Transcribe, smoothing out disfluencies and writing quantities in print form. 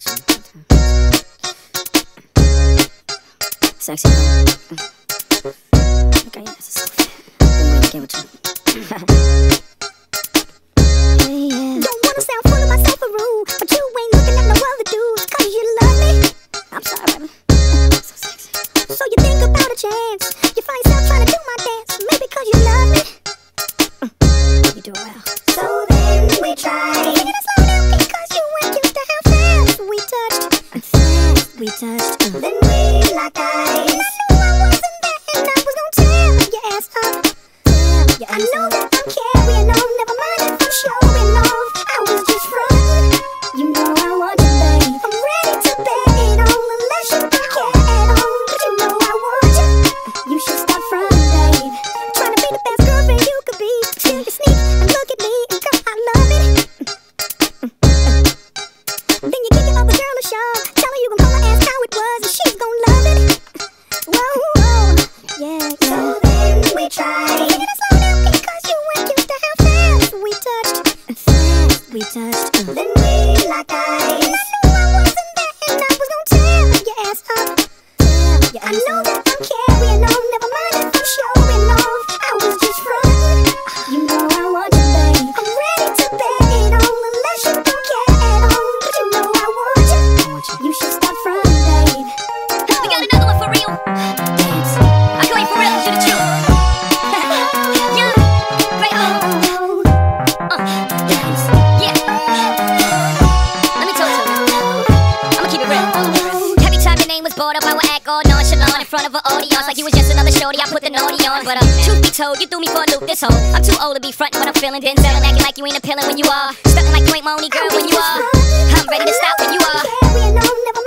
Sexy. Okay, yeah, that's a selfie. Been waiting to give it to you. Hey, yeah. Don't wanna sound full of myself or rude, but you ain't looking at no other dudes, 'cause you love me. I'm sorry, baby. So sexy. So you think about a chance, you find yourself trying to do my dance, maybe 'cause you love me. You do it well. So then we tried. Taking it slow down because you weren't used to how fast we touched. We touched. Then we locked eyes. I knew I wasn't there and I was gonna tear your ass up. I know that I'm carrying on, never mind if I'm showing off. I was just frontin'. You know I want you, babe. I'm ready to bet it on unless you don't care at all. But you know I want you. You should stop frontin', babe. Trying to be the best girlfriend you could be. Till you sneak and look at me and girl, I love it. Then you kick it off the girl a show. Tell her you gon' call her ask how it was and she's gon' love it. Whoa, whoa, yeah, yeah. So then we tried. Taking it slow down because you weren't used to how fast we touched. We touched. Then we locked eyes. I knew I wasn't there and I was gon' tear your ass up. I know that I'm carrying on, never mind if I'm showing off. I was just frontin'. You know I want you, babe. I'm ready to bet it on unless you don't care at all. But you know I want you. You should stop frontin', babe. We got another one for real. Dance. I claim for real, you the truth. Yeah, great Dance. yeah. Let me talk to you. I'ma keep it real. Every time your name was brought up, I would act all nonchalant in front of an audience, like you was just another shorty. I put the naughty on, but truth be told, you threw me for a loop this whole. I'm too old to be frontin' what I'm feeling, then selling, acting like you ain't appealing when you are, stunting like you ain't my only girl when you are. I'm ready to stop when you are. Carrying on, never